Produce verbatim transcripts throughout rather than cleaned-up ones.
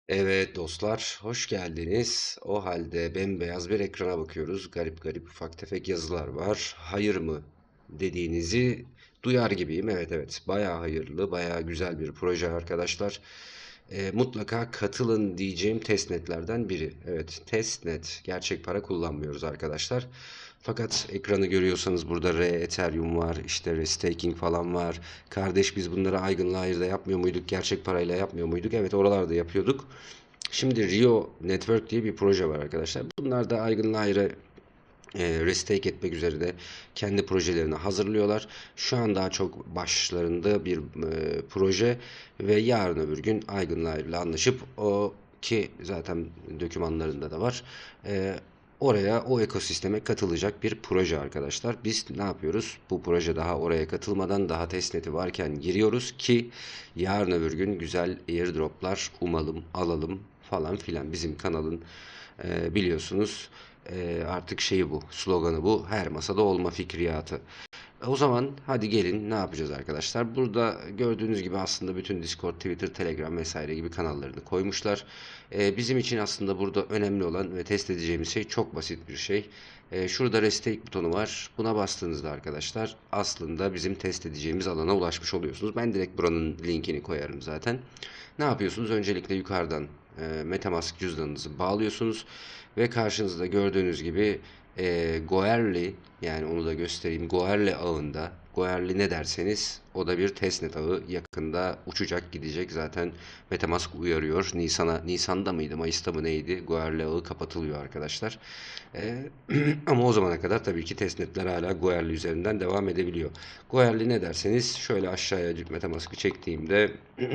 Evet dostlar, hoş geldiniz. O halde bembeyaz bir ekrana bakıyoruz. Garip garip ufak tefek yazılar var. Hayır mı dediğinizi duyar gibiyim. Evet evet, bayağı hayırlı, bayağı güzel bir proje arkadaşlar. Ee, mutlaka katılın diyeceğim testnetlerden biri. Evet, testnet. Gerçek para kullanmıyoruz arkadaşlar. Fakat ekranı görüyorsanız burada R, Ethereum var, işte restaking falan var. Kardeş biz bunları Eigenlayer'da yapmıyor muyduk? Gerçek parayla yapmıyor muyduk? Evet oralarda yapıyorduk. Şimdi Rio Network diye bir proje var arkadaşlar. Bunlar da Eigenlayer'ı e, restake etmek üzere de kendi projelerini hazırlıyorlar. Şu an daha çok başlarında bir e, proje ve yarın öbür gün Eigenlayer ile anlaşıp o ki zaten dokümanlarında da var. E, Oraya o ekosisteme katılacak bir proje arkadaşlar. Biz ne yapıyoruz? Bu proje daha oraya katılmadan daha testneti varken giriyoruz ki yarın öbür gün güzel airdroplar umalım alalım falan filan. Bizim kanalın e, biliyorsunuz e, artık şeyi bu, sloganı bu. Her masada olma fikriyatı. O zaman hadi gelin ne yapacağız arkadaşlar? Burada gördüğünüz gibi aslında bütün Discord, Twitter, Telegram vesaire gibi kanallarını koymuşlar. Ee, bizim için aslında burada önemli olan ve test edeceğimiz şey çok basit bir şey. Ee, şurada Restake butonu var. Buna bastığınızda arkadaşlar aslında bizim test edeceğimiz alana ulaşmış oluyorsunuz. Ben direkt buranın linkini koyarım zaten. Ne yapıyorsunuz? Öncelikle yukarıdan e, MetaMask cüzdanınızı bağlıyorsunuz ve karşınızda gördüğünüz gibi e, Goerli, yani onu da göstereyim. Goerli ağında, Goerli ne derseniz o da bir testnet ağı. Yakında uçacak gidecek. Zaten MetaMask uyarıyor. Nisan'a, Nisan'da mıydı, Mayıs'ta mı neydi? Goerli ağı kapatılıyor arkadaşlar. E, Ama o zamana kadar tabii ki testnetler hala Goerli üzerinden devam edebiliyor. Goerli ne derseniz şöyle aşağıya MetaMask'ı çektiğimde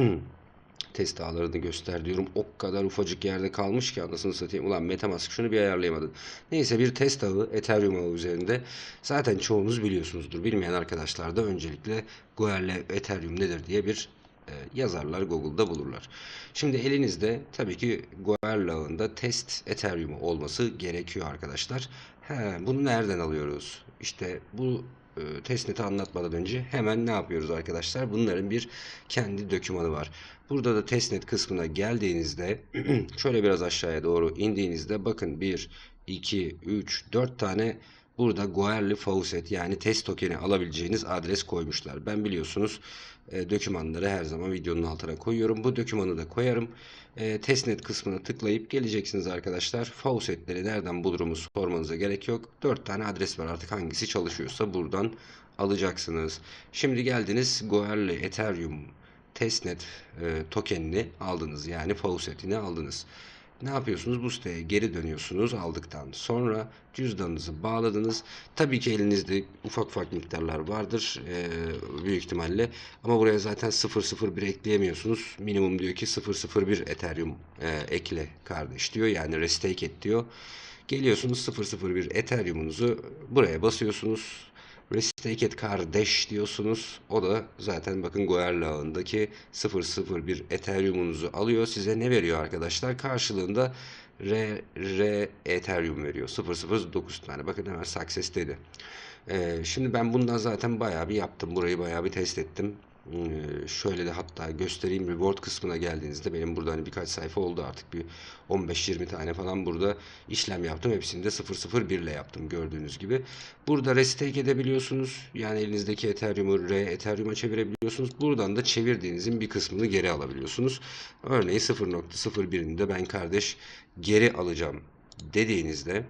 test ağlarını göster diyorum. O kadar ufacık yerde kalmış ki anasını satayım. Ulan MetaMask şunu bir ayarlayamadın. Neyse bir test ağı Ethereum ağı üzerinde. Zaten çoğunuz biliyorsunuzdur. Bilmeyen arkadaşlar da öncelikle Goer'le Ethereum nedir diye bir e, yazarlar, Google'da bulurlar. Şimdi elinizde tabii ki Goer'le ağında test Ethereum olması gerekiyor arkadaşlar. He, bunu nereden alıyoruz? İşte bu e, testnet'i anlatmadan önce hemen ne yapıyoruz arkadaşlar? Bunların bir kendi dokümanı var. Burada da testnet kısmına geldiğinizde şöyle biraz aşağıya doğru indiğinizde bakın bir, iki, üç, dört tane burada Goerli Faucet yani test tokeni alabileceğiniz adres koymuşlar. Ben biliyorsunuz e, dokümanları her zaman videonun altına koyuyorum. Bu dokümanı da koyarım. E, testnet kısmına tıklayıp geleceksiniz arkadaşlar. Faucetleri nereden bulurumu sormanıza gerek yok. dört tane adres var, artık hangisi çalışıyorsa buradan alacaksınız. Şimdi geldiniz Goerli Ethereum testnet e, tokenini aldınız. Yani faucetini aldınız. Ne yapıyorsunuz? Bu siteye geri dönüyorsunuz aldıktan sonra cüzdanınızı bağladınız. Tabii ki elinizde ufak ufak miktarlar vardır e, büyük ihtimalle. Ama buraya zaten sıfır nokta sıfır bir ekleyemiyorsunuz. Minimum diyor ki sıfır nokta sıfır bir Ethereum e, ekle kardeş diyor. Yani restake et diyor. Geliyorsunuz sıfır nokta sıfır bir Ethereum'unuzu buraya basıyorsunuz. Restake et kardeş diyorsunuz. O da zaten bakın Goerli ağındaki sıfır nokta sıfır bir Ethereum'unuzu alıyor. Size ne veriyor arkadaşlar? Karşılığında R, R Ethereum veriyor. sıfır nokta sıfır dokuz tane. Bakın hemen success dedi. Ee, şimdi ben bundan zaten bayağı bir yaptım. Burayı bayağı bir test ettim. Ee, şöyle de hatta göstereyim, reward kısmına geldiğinizde benim burada hani birkaç sayfa oldu artık, bir on beş yirmi tane falan burada işlem yaptım. Hepsini de sıfır nokta sıfır bir ile yaptım gördüğünüz gibi. Burada restake edebiliyorsunuz. Yani elinizdeki Ethereum'u R Ethereum'a çevirebiliyorsunuz. Buradan da çevirdiğinizin bir kısmını geri alabiliyorsunuz. Örneğin sıfır nokta sıfır birini de ben kardeş geri alacağım dediğinizde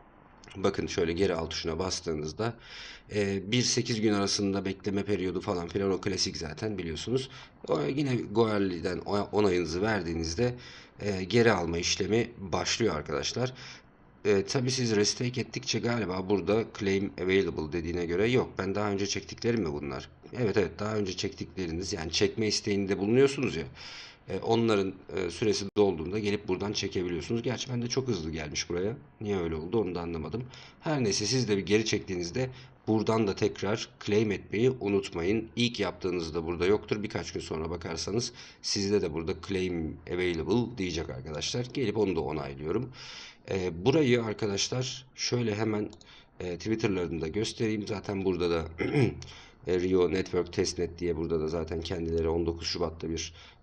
bakın şöyle geri al tuşuna bastığınızda e, bir sekiz gün arasında bekleme periyodu falan filan, o klasik zaten biliyorsunuz. O, yine Goerli'den onayınızı verdiğinizde e, geri alma işlemi başlıyor arkadaşlar. E, tabii siz restake ettikçe galiba burada claim available dediğine göre yok. Ben daha önce çektiklerim mi bunlar? Evet evet, daha önce çektikleriniz, yani çekme isteğinde bulunuyorsunuz ya. E, onların e, süresi dolduğunda gelip buradan çekebiliyorsunuz. Gerçi bende çok hızlı gelmiş buraya. Niye öyle oldu onu da anlamadım. Her neyse, siz de bir geri çektiğinizde buradan da tekrar claim etmeyi unutmayın. İlk yaptığınızda burada yoktur. Birkaç gün sonra bakarsanız sizde de burada claim available diyecek arkadaşlar. Gelip onu da onaylıyorum. E, burayı arkadaşlar şöyle hemen e, Twitter'larında göstereyim. Zaten burada da e, Rio Network Testnet diye burada da zaten kendileri on dokuz Şubat'ta bir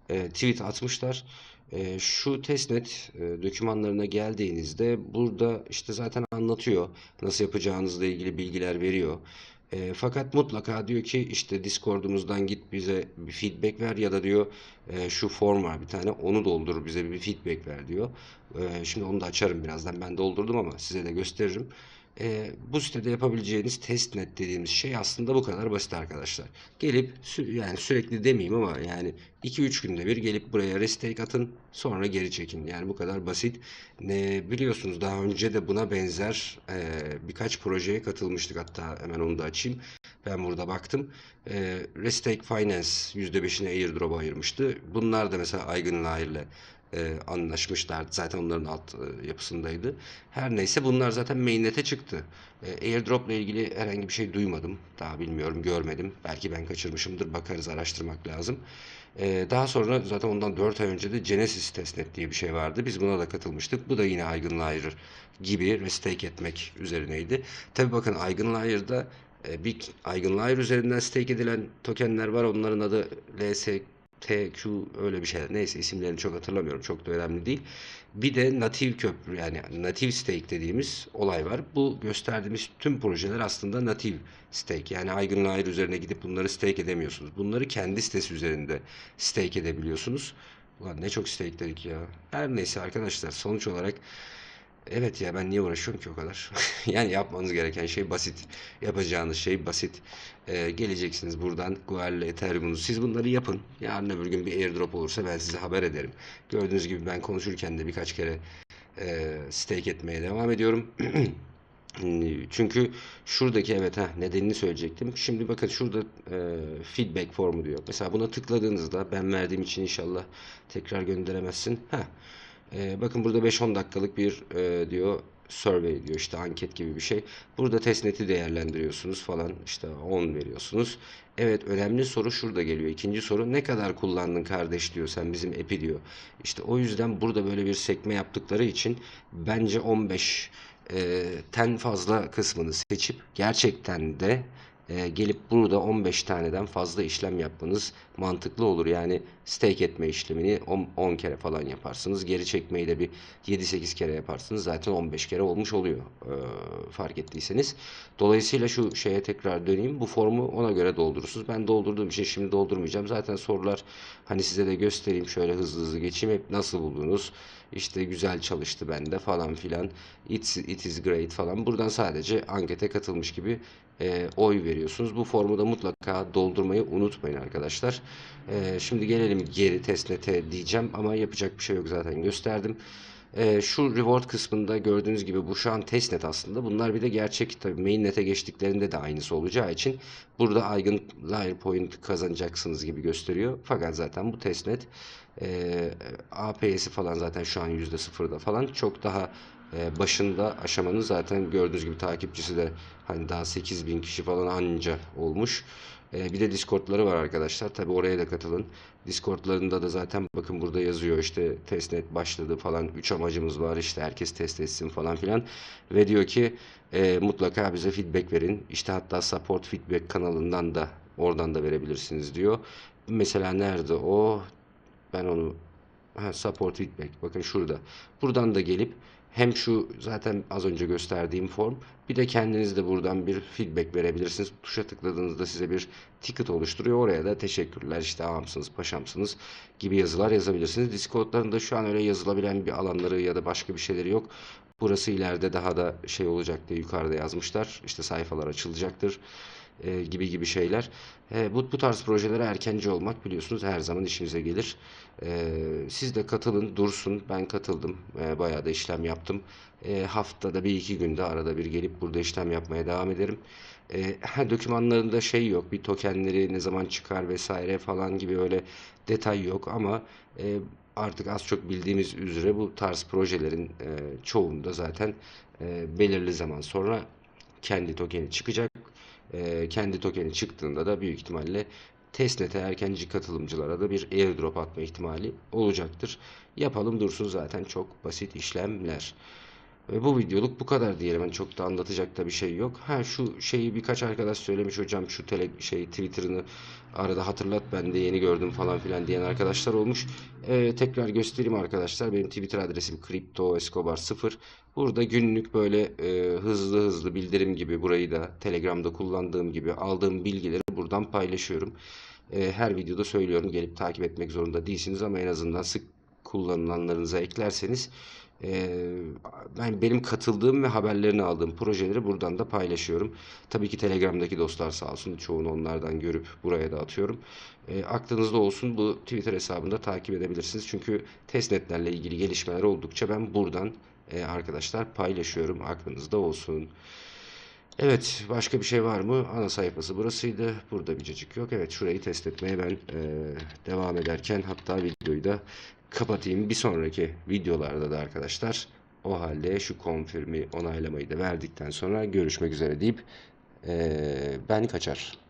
e, tweet atmışlar. E, şu testnet e, dokümanlarına geldiğinizde burada işte zaten anlatıyor. Nasıl yapacağınızla ilgili bilgiler veriyor. E, fakat mutlaka diyor ki işte Discord'umuzdan git bize bir feedback ver ya da diyor e, şu form var bir tane onu doldur bize bir feedback ver diyor. E, şimdi onu da açarım birazdan. Ben doldurdum ama size de gösteririm. E, bu sitede yapabileceğiniz testnet dediğimiz şey aslında bu kadar basit arkadaşlar. Gelip sü- yani sürekli demeyeyim ama yani iki üç günde bir gelip buraya restake atın sonra geri çekin. Yani bu kadar basit. Ne biliyorsunuz daha önce de buna benzer e, birkaç projeye katılmıştık. Hatta hemen onu da açayım. Ben burada baktım. E, Restake Finance yüzde beşini airdrop'a ayırmıştı. Bunlar da mesela Eigenlayer e, anlaşmışlardı. Zaten onların alt e, yapısındaydı. Her neyse bunlar zaten mainnet'e çıktı. E, airdrop ile ilgili herhangi bir şey duymadım. Daha bilmiyorum, görmedim. Belki ben kaçırmışımdır. Bakarız, araştırmak lazım. E, daha sonra zaten ondan dört ay önce de Genesis testnet diye bir şey vardı. Biz buna da katılmıştık. Bu da yine Eigenlayer gibi restake etmek üzerineydi. Tabi bakın Eigenlayer'da e, bir Eigenlayer üzerinden stake edilen tokenler var. Onların adı L S T Q öyle bir şeyler. Neyse isimlerini çok hatırlamıyorum. Çok da önemli değil. Bir de native köprü yani native stake dediğimiz olay var. Bu gösterdiğimiz tüm projeler aslında native stake. Yani Eigenlayer üzerine gidip bunları stake edemiyorsunuz. Bunları kendi sitesi üzerinde stake edebiliyorsunuz. Ulan ne çok stake dedik ya. Her neyse arkadaşlar sonuç olarak evet ya ben niye uğraşıyorum ki o kadar? Yani yapmanız gereken şey basit. Yapacağınız şey basit. Ee, geleceksiniz buradan Goer'le Ethereum'unuzu. Siz bunları yapın. Yarın öbür gün bir airdrop olursa ben size haber ederim. Gördüğünüz gibi ben konuşurken de birkaç kere e, stake etmeye devam ediyorum. Çünkü şuradaki evet ha nedenini söyleyecektim. Şimdi bakın şurada e, feedback formu diyor. Mesela buna tıkladığınızda ben verdiğim için inşallah tekrar gönderemezsin. Ha. E, bakın burada beş on dakikalık bir e, diyor survey diyor işte anket gibi bir şey. Burada testnet'i değerlendiriyorsunuz falan işte on veriyorsunuz. Evet önemli soru şurada geliyor. İkinci soru ne kadar kullandın kardeş diyor sen bizim app'i diyor. İşte o yüzden burada böyle bir sekme yaptıkları için bence on beş e, ten fazla kısmını seçip gerçekten de e, gelip burada on beş taneden fazla işlem yapmanız mantıklı olur. Yani stake etme işlemini on kere falan yaparsınız. Geri çekmeyi de bir yedi sekiz kere yaparsınız. Zaten on beş kere olmuş oluyor e, fark ettiyseniz. Dolayısıyla şu şeye tekrar döneyim. Bu formu ona göre doldurursunuz. Ben doldurduğum için şimdi doldurmayacağım. Zaten sorular hani size de göstereyim. Şöyle hızlı hızlı geçeyim. Hep nasıl buldunuz? İşte güzel çalıştı bende falan filan. It's, it is great falan. Buradan sadece ankete katılmış gibi e, oy veriyorsunuz. Bu formu da mutlaka doldurmayı unutmayın arkadaşlar. E, şimdi gelelim geri testnete diyeceğim ama yapacak bir şey yok zaten gösterdim. E, şu reward kısmında gördüğünüz gibi bu şu an testnet aslında. Bunlar bir de gerçek tabii mainnet'e geçtiklerinde de aynısı olacağı için burada Eigenlayer point kazanacaksınız gibi gösteriyor. Fakat zaten bu testnet e, A P S'si falan zaten şu an yüzde sıfırda falan çok daha e, başında aşamanın zaten gördüğünüz gibi takipçisi de hani daha sekiz bin kişi falan anca olmuş. E, bir de Discord'ları var arkadaşlar. Tabi oraya da katılın. Discord'larında da zaten bakın burada yazıyor işte testnet başladı falan. Üç amacımız var işte herkes test etsin falan filan. Ve diyor ki e, mutlaka bize feedback verin. İşte hatta support feedback kanalından da oradan da verebilirsiniz diyor. Mesela nerede o? Ben onu ha, support feedback bakın şurada. Buradan da gelip hem şu zaten az önce gösterdiğim form bir de kendiniz de buradan bir feedback verebilirsiniz. Tuşa tıkladığınızda size bir ticket oluşturuyor. Oraya da teşekkürler işte ağamsınız paşamsınız gibi yazılar yazabilirsiniz. Discord'larında şu an öyle yazılabilen bir alanları ya da başka bir şeyleri yok. Burası ileride daha da şey olacak diye yukarıda yazmışlar. İşte sayfalar açılacaktır e, gibi gibi şeyler. E, bu, bu tarz projelere erkenci olmak biliyorsunuz her zaman işimize gelir. E, siz de katılın, dursun. Ben katıldım. E, bayağı da işlem yaptım. E, haftada bir iki günde arada bir gelip burada işlem yapmaya devam ederim. E, ha, dokümanlarında şey yok. Bir tokenleri ne zaman çıkar vesaire falan gibi öyle detay yok ama e, artık az çok bildiğimiz üzere bu tarz projelerin e, çoğunda zaten e, belirli zaman sonra kendi tokeni çıkacak. E, kendi tokeni çıktığında da büyük ihtimalle testnet'e erkenci katılımcılara da bir airdrop atma ihtimali olacaktır. Yapalım dursun zaten çok basit işlemler. E, bu videoluk bu kadar diyelim. Yani çok da anlatacak da bir şey yok. Ha, şu şeyi birkaç arkadaş söylemiş, hocam şu tele şey Twitter'ını arada hatırlat, ben de yeni gördüm falan filan diyen arkadaşlar olmuş. E, tekrar göstereyim arkadaşlar. Benim Twitter adresim Crypto Escobar sıfır. Burada günlük böyle e, hızlı hızlı bildirim gibi, burayı da Telegram'da kullandığım gibi aldığım bilgileri buradan paylaşıyorum. E, her videoda söylüyorum. Gelip takip etmek zorunda değilsiniz ama en azından sık kullanılanlarınıza eklerseniz e, ben benim katıldığım ve haberlerini aldığım projeleri buradan da paylaşıyorum. Tabii ki Telegram'daki dostlar sağ olsun, çoğunu onlardan görüp buraya da atıyorum. E, aklınızda olsun, bu Twitter hesabında takip edebilirsiniz. Çünkü testnetlerle ilgili gelişmeler oldukça ben buradan e, arkadaşlar paylaşıyorum. Aklınızda olsun. Evet, başka bir şey var mı? Ana sayfası burasıydı. Burada bir cacık yok. Evet, şurayı test etmeye ben eee, devam ederken hatta videoyu da kapatayım. Bir sonraki videolarda da arkadaşlar o halde şu confirm'i onaylamayı da verdikten sonra görüşmek üzere deyip eee, ben kaçar.